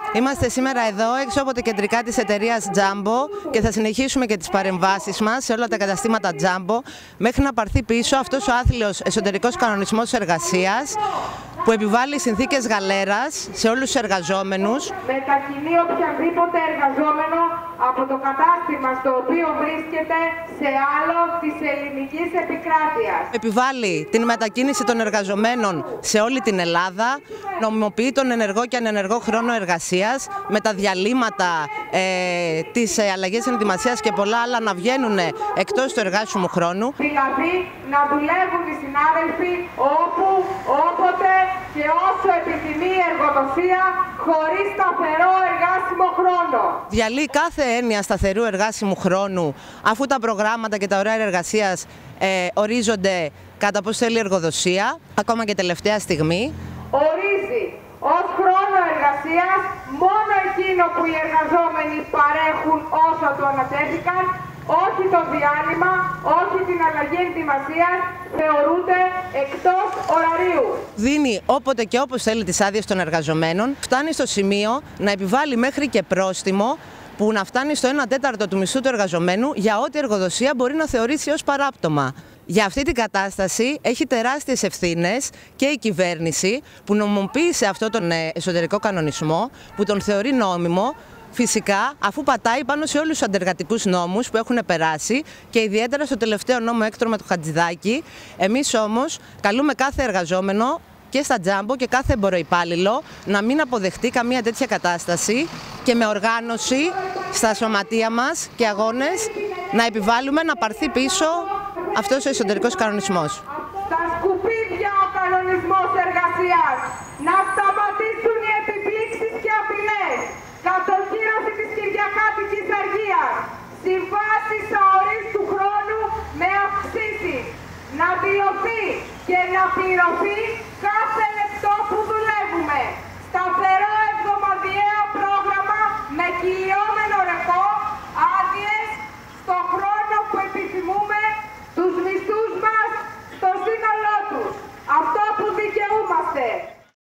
Είμαστε σήμερα εδώ έξω από τα κεντρικά της εταιρείας Jumbo και θα συνεχίσουμε και τις παρεμβάσεις μας σε όλα τα καταστήματα Jumbo μέχρι να πάρθει πίσω αυτός ο άθλιος εσωτερικός κανονισμός εργασίας που επιβάλλει συνθήκες γαλέρας σε όλους τους εργαζόμενους. Μετακινεί οποιαδήποτε εργαζόμενο από το κατάστημα στο οποίο βρίσκεται σε άλλο της ελληνικής επικράτειας. Επιβάλλει την μετακίνηση των εργαζομένων σε όλη την Ελλάδα, νομιμοποιεί τον ενεργό και ανενεργό χρόνο εργασίας με τα διαλύματα, τις αλλαγές ενδυμασίας και πολλά άλλα να βγαίνουν εκτός του εργάσιμου χρόνου. Δηλαδή να δουλεύουν οι συνάδελφοι όπου, όποτε και όσο επιθυμεί η εργοδοσία χωρίς σταθερό εργάσιμο χρόνο. Διαλύει κάθε έννοια σταθερού εργάσιμου χρόνου αφού τα προγράμματα και τα ωράρια εργασίας ορίζονται κατά πώς θέλει η εργοδοσία, ακόμα και τελευταία στιγμή. Ορίζει ως χρόνο εργασίας μόνο εκείνο που οι εργαζόμενοι παρέχουν όσο το ανατέθηκαν, όχι το διάλειμμα, όχι την αλλαγή ενδυμασίας, θεωρούνται εκτός ωραρίου. Δίνει όποτε και όπως θέλει τις άδειες των εργαζομένων, φτάνει στο σημείο να επιβάλλει μέχρι και πρόστιμο που να φτάνει στο 1/4 του μισθού του εργαζομένου για ό,τι εργοδοσία μπορεί να θεωρήσει ως παράπτωμα. Για αυτή την κατάσταση έχει τεράστιες ευθύνες και η κυβέρνηση που νομιμοποίησε αυτό τον εσωτερικό κανονισμό, που τον θεωρεί νόμιμο, φυσικά αφού πατάει πάνω σε όλους τους αντεργατικούς νόμους που έχουν περάσει και ιδιαίτερα στο τελευταίο νόμο έκτρωμα του Χατζηδάκη. Εμείς όμως καλούμε κάθε εργαζόμενο και στα Jumbo και κάθε εμποροϊπάλληλο να μην αποδεχτεί καμία τέτοια κατάσταση και με οργάνωση στα σωματεία μας και αγώνες να επιβάλλουμε να πάρθει πίσω αυτός ο εσωτερικός κανονισμός. Στα σκουπίδια ο κανονισμός εργασίας, να σταματήσουν οι επιπλήξεις και απειλές, κατοχύρωση της κυριακάτικης αργίας, συμβάσεις αορίστου χρόνου με αυξήσεις, να δηλωθεί και να πληρωθεί κάθε λεπτό που δουλεύουμε, σταθερό εβδομαδιαίο πρόγραμμα με κυλιόμενο ρεπό, άδειες στο χρόνο που επιθυμούμε, τους